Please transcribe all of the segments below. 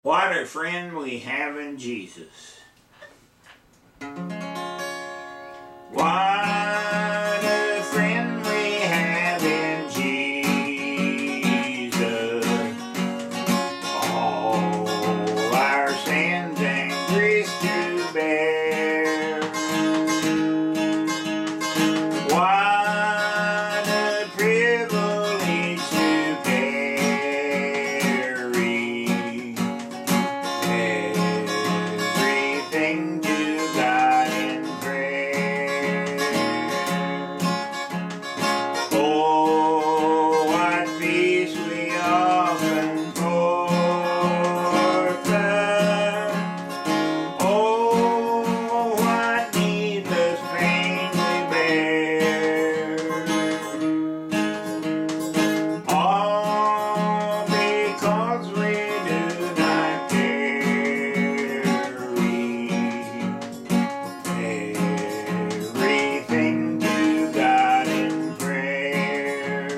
What a friend we have in Jesus. What a friend we have in Jesus. All our sins and griefs to bear. What a privilege to carry everything to God in prayer. Oh, what peace we often forfeit. Oh, what needless pain we bear. All because we do not carry everything to God in prayer.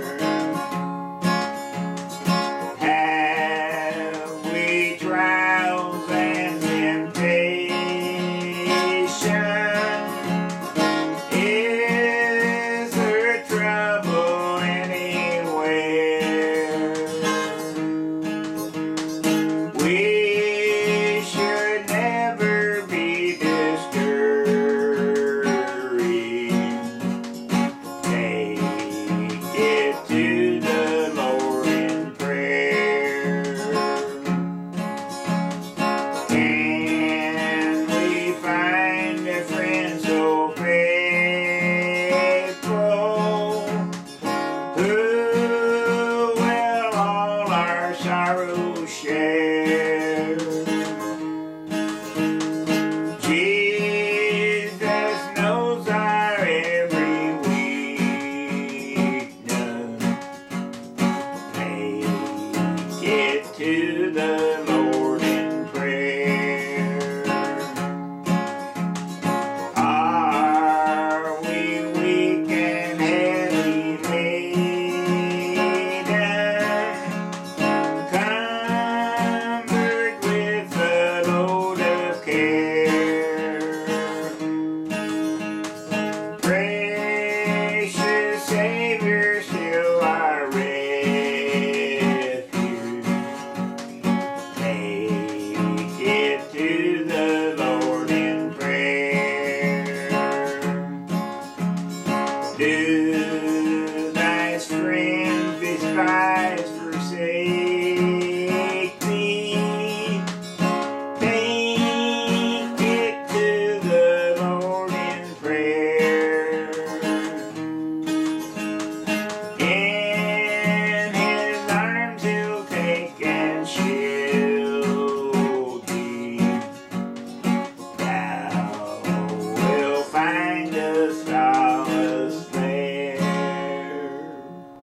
Have we trials and temptation? Is there trouble anywhere? We should never be discouraged. Take it to the Lord in prayer. Can we find a friend so faithful, who will all our sorrows share? Jesus knows our every weakness. Take it to the Lord